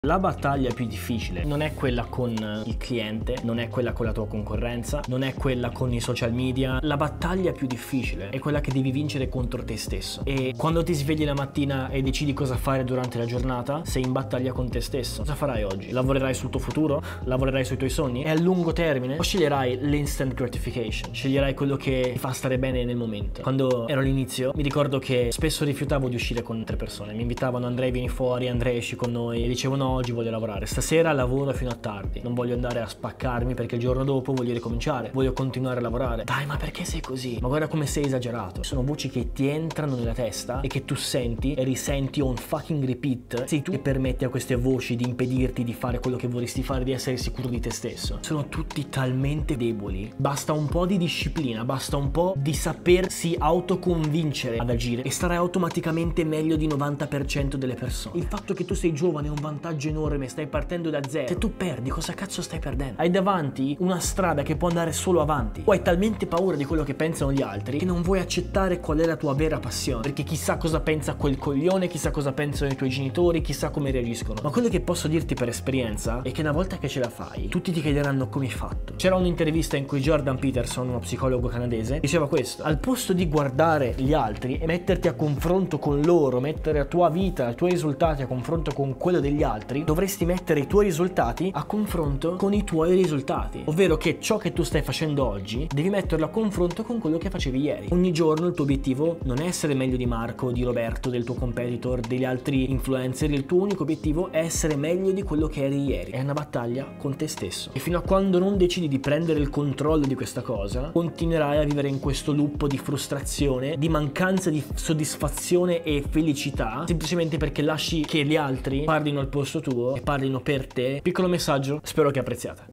La battaglia più difficile non è quella con il cliente, non è quella con la tua concorrenza, non è quella con i social media. La battaglia più difficile è quella che devi vincere contro te stesso. E quando ti svegli la mattina e decidi cosa fare durante la giornata, sei in battaglia con te stesso. Cosa farai oggi? Lavorerai sul tuo futuro? Lavorerai sui tuoi sogni? È a lungo termine? O sceglierai l'instant gratification? Sceglierai quello che ti fa stare bene nel momento? Quando ero all'inizio mi ricordo che spesso rifiutavo di uscire con altre persone. Mi invitavano: Andrej, vieni fuori, Andrej, esci con noi. E dicevo: no, oggi voglio lavorare, stasera lavoro fino a tardi, non voglio andare a spaccarmi perché il giorno dopo voglio ricominciare, voglio continuare a lavorare. Dai, ma perché sei così? Ma guarda come sei esagerato. Sono voci che ti entrano nella testa e che tu senti e risenti on fucking repeat. Sei tu che permetti a queste voci di impedirti di fare quello che vorresti fare, di essere sicuro di te stesso. Sono tutti talmente deboli. Basta un po' di disciplina, basta un po' di sapersi autoconvincere ad agire e starai automaticamente meglio di 90% delle persone. Il fatto che tu sei giovane è un vantaggio enorme, stai partendo da zero. Se tu perdi, cosa cazzo stai perdendo? Hai davanti una strada che può andare solo avanti. O hai talmente paura di quello che pensano gli altri che non vuoi accettare qual è la tua vera passione, perché chissà cosa pensa quel coglione, chissà cosa pensano i tuoi genitori, chissà come reagiscono. Ma quello che posso dirti per esperienza è che una volta che ce la fai, tutti ti chiederanno come hai fatto. C'era un'intervista in cui Jordan Peterson, uno psicologo canadese, diceva questo: al posto di guardare gli altri e metterti a confronto con loro, mettere la tua vita, i tuoi risultati a confronto con quello degli altri, dovresti mettere i tuoi risultati a confronto con i tuoi risultati, ovvero che ciò che tu stai facendo oggi devi metterlo a confronto con quello che facevi ieri. Ogni giorno il tuo obiettivo non è essere meglio di Marco, di Roberto, del tuo competitor, degli altri influencer. Il tuo unico obiettivo è essere meglio di quello che eri ieri. È una battaglia con te stesso, e fino a quando non decidi di prendere il controllo di questa cosa, continuerai a vivere in questo loop di frustrazione, di mancanza di soddisfazione e felicità, semplicemente perché lasci che gli altri parlino al posto tuo e parlino per te. Piccolo messaggio, spero che apprezziate.